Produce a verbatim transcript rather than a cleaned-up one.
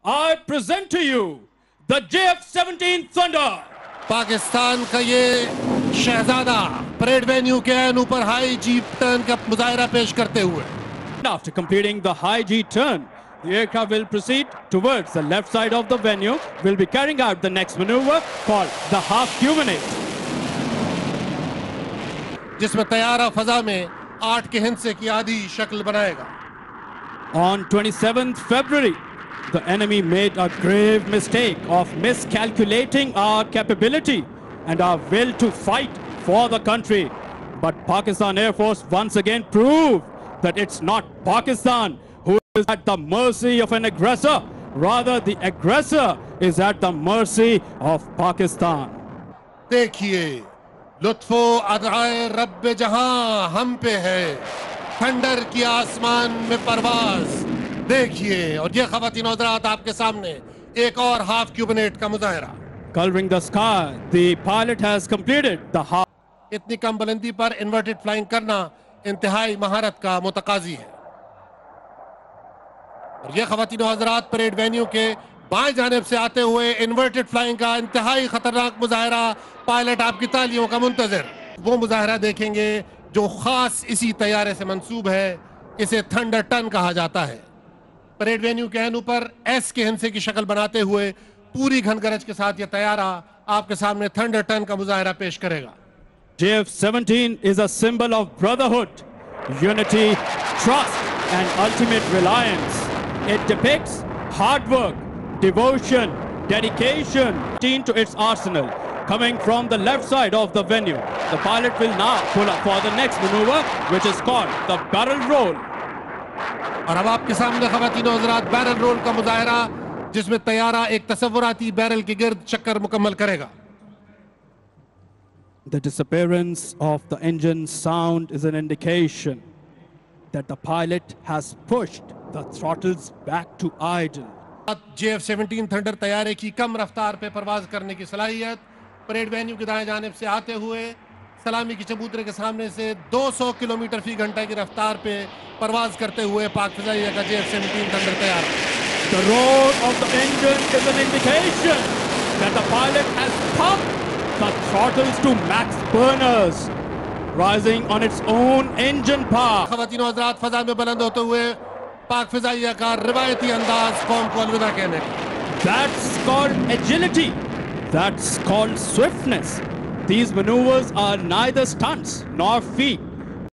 I present to you the J F seventeen Thunder. Pakistan का ये शहजादा परेड वेन्यू के एन ऊपर हाई जी टर्न का मुजाहरा पेश करते हुए After completing the high G turn, the aircraft will proceed towards the left side of the venue. Will be carrying out the next maneuver called the half cuminate, जिसमें तैयारा फजा में आठ के हिंसे की आधी शक्ल बनाएगा. On twenty-seventh February, the enemy made a grave mistake of miscalculating our capability and our will to fight for the country. But Pakistan Air Force once again proved that it's not Pakistan who is at the mercy of an aggressor. Rather, the aggressor is at the mercy of Pakistan. देखिए, लुत्फो अदाए रब्बे जहां हम पे है, thunder की आसमान में परवाज. देखिए, और ये ख़वातीन और हज़रात आपके सामने एक और हाफ क्यूबिनेट का मुजाहरा. Coloring the sky, the pilot has completed the half. इतनी कम बुलंदी पर इन्वर्टेड फ्लाइंग करना इंतहाई महारत का मुतकाजी है. और ये ख़वातीन और हज़रात परेड वेन्यू के बाएं जानिब से आते हुए इन्वर्टेड फ्लाइंग का इंतहाई खतरनाक मुजाहरा. पायलट आपकी तालियों का मुंतज़िर. वो मुजाहरा देखेंगे जो खास इसी तैयारे से मंसूब है. इसे थंडर टर्न कहा जाता है. परेड वेन्यू के एन ऊपर एस के हिंसे की शक्ल बनाते हुए पूरी घनगरज के साथ यह तैयारा आपके सामने थंडर टर्न का मुजाहरा पेश करेगा. J F seventeen is a symbol of brotherhood, unity, trust, and ultimate reliance. It depicts hard work, devotion, dedication to its arsenal. Coming from the left side of the venue, the pilot will now pull up for the next maneuver, which is called the barrel roll. और अब आपके सामने ख़वातीन और हज़रात barrel role का मुजाहरा, जिसमें तैयारा एक तसव्वुराती बैरल के गिर्द चक्कर मुकम्मल करेगा. The disappearance of the engine sound is an indication that the pilot has pushed the throttles back to idle. J F seventeen thunder तैयारे की कम रफ्तार पे परवाज करने की सलाहियत. परेड वेन्यू के दाएं जानिब से आते हुए सलामी की चबूतरे के सामने से दो सौ किलोमीटर फी घंटा की रफ्तार पे परवाज करते हुए पाक फिजाइया का J F seventeen थंडर तैयार. The roar of the engine is an indication that the pilot has pumped the throttles to max burners, rising on its own engine power. ख़वातीन और हज़रात फजा में बुलंद होते हुए पाक फिजाइया का रिवायती अंदाज कौम को अलविदा कहने का. That's called agility. That's called swiftness. These maneuvers are neither stunts nor feet.